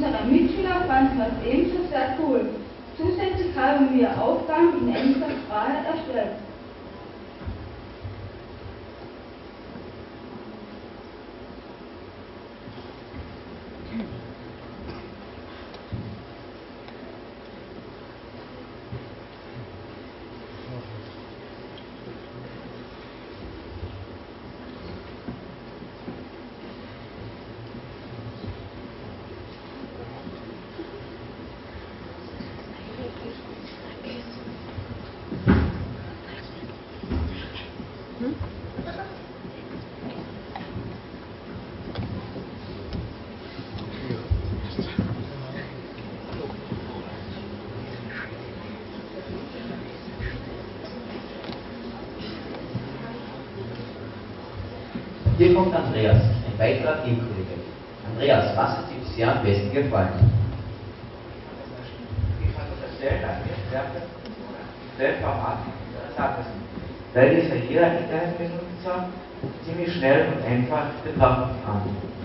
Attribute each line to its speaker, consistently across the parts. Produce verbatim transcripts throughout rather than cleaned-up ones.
Speaker 1: Unsere Mitschüler fanden das ebenso sehr cool. Zusätzlich haben wir Aufgaben in englischer Sprache erstellt.
Speaker 2: Hier kommt Andreas, ein weiterer Teamkollege. Andreas, was hat dir bisher am besten gefallen?
Speaker 3: Ich fand das Erstellen an Netzwerke Selbstvermarktung interessant ist, weil es ja jeder Internetbenutzer ziemlich schnell und einfach betrachten kann.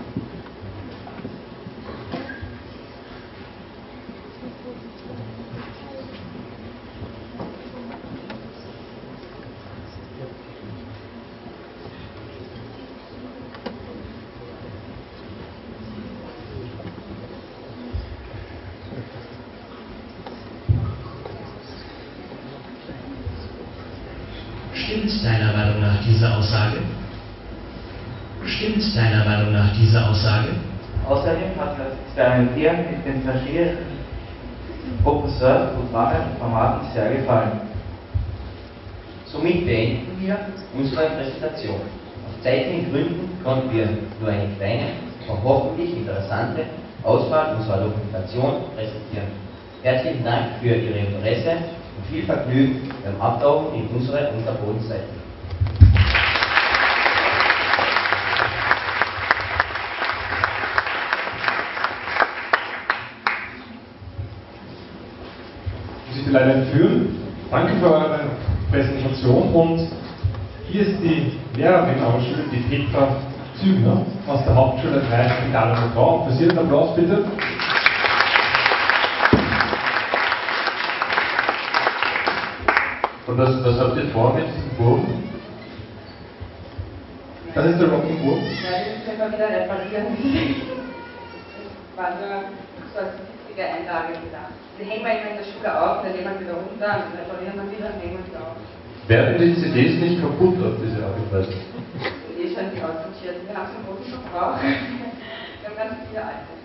Speaker 4: Stimmt deiner Meinung nach diese Aussage? Stimmt deiner Meinung nach diese Aussage?
Speaker 3: Außerdem hat das Experimentieren mit den verschiedenen Open-Source-Programmen und Formaten sehr gefallen.
Speaker 2: Somit beenden wir unsere Präsentation. Aus zeitlichen Gründen konnten wir nur eine kleine, aber hoffentlich interessante Auswahl unserer Dokumentation präsentieren. Herzlichen Dank für Ihr Interesse und viel Vergnügen beim Abtauchen in unsere Unterbodenseite.
Speaker 5: Sie Sie leider entführen. Danke für eure Präsentation und hier ist die Lehrerin eurer Schule, die Petra Zügner aus der Hauptschule drei Pedale und Frau. Für Sie einen Applaus bitte. Und was, was habt ihr vor mit diesem Wurm? Das ist der Rock'n'Wurm?
Speaker 6: Ja, das können wir wieder reparieren. Das war nur so als witzige Einlage gedacht. Die hängen wir immer in der Schule auf, dann nehmen wir wieder runter, und reparieren wir wieder und hängen wir wieder auf.
Speaker 5: Werden die C Ds nicht kaputt auf diese Art und Weise?
Speaker 6: Die ist schon nicht aussortiert. Wir haben es im Boden schon gebraucht. Wir haben ganz viele alte.